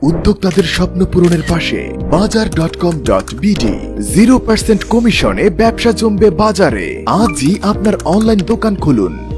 উদ্যোক্তাদের স্বপ্ন পূরণের পাশে bazaar.com.bd 0% কমিশনে ব্যবসা জমবে বাজারে। আজই আপনার অনলাইন দোকান খুলুন।